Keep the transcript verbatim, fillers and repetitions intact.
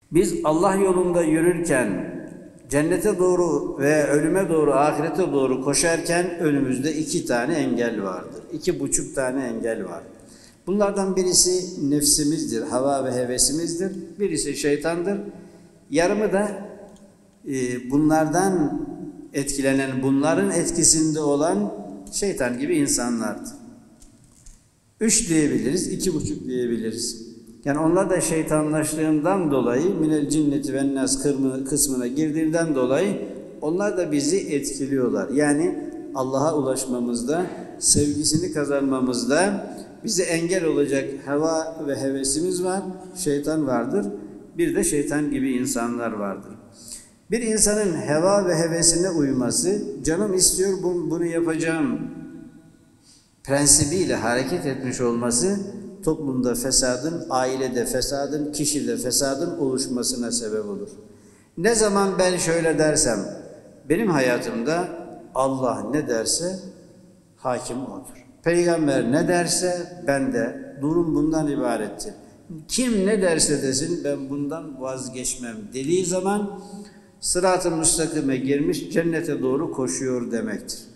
Biz Allah yolunda yürürken, cennete doğru ve ölüme doğru, ahirete doğru koşarken önümüzde iki tane engel vardır. İki buçuk tane engel var. Bunlardan birisi nefsimizdir, hava ve hevesimizdir. Birisi şeytandır. Yarımı da e, bunlardan etkilenen, bunların etkisinde olan şeytan gibi insanlardır. Üç diyebiliriz, iki buçuk diyebiliriz. Yani onlar da şeytanlaştığından dolayı, minel cinneti ve nas kısmına girdiğinden dolayı onlar da bizi etkiliyorlar. Yani Allah'a ulaşmamızda, sevgisini kazanmamızda bize engel olacak heva ve hevesimiz var, şeytan vardır. Bir de şeytan gibi insanlar vardır. Bir insanın heva ve hevesine uyması, canım istiyor bunu yapacağım prensibiyle hareket etmiş olması, toplumda fesadın, ailede fesadın, kişide fesadın oluşmasına sebep olur. Ne zaman ben şöyle dersem, benim hayatımda Allah ne derse hakim odur. Peygamber ne derse ben de, durum bundan ibarettir. Kim ne derse desin ben bundan vazgeçmem dediği zaman sırat-ı müstakime girmiş, cennete doğru koşuyor demektir.